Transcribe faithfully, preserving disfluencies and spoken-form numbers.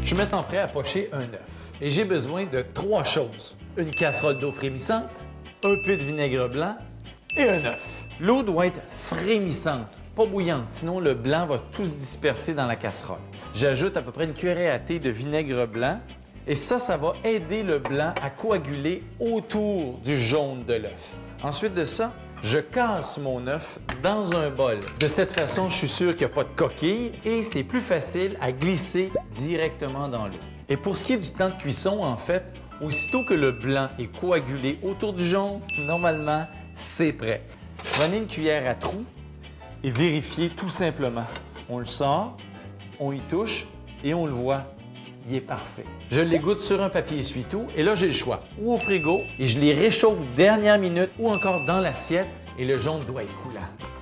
Je suis maintenant prêt à pocher un œuf. Et j'ai besoin de trois choses. Une casserole d'eau frémissante, un peu de vinaigre blanc et un œuf. L'eau doit être frémissante, pas bouillante, sinon le blanc va tout se disperser dans la casserole. J'ajoute à peu près une cuillerée à thé de vinaigre blanc et ça, ça va aider le blanc à coaguler autour du jaune de l'œuf. Ensuite de ça, je casse mon œuf dans un bol. De cette façon, je suis sûr qu'il n'y a pas de coquille et c'est plus facile à glisser directement dans l'eau. Et pour ce qui est du temps de cuisson, en fait, aussitôt que le blanc est coagulé autour du jaune, normalement, c'est prêt. Prenez une cuillère à trous et vérifiez tout simplement. On le sort, on y touche et on le voit. Il est parfait. Je l'égoutte sur un papier essuie-tout et là, j'ai le choix. Ou au frigo et je les réchauffe dernière minute ou encore dans l'assiette et le jaune doit être coulant.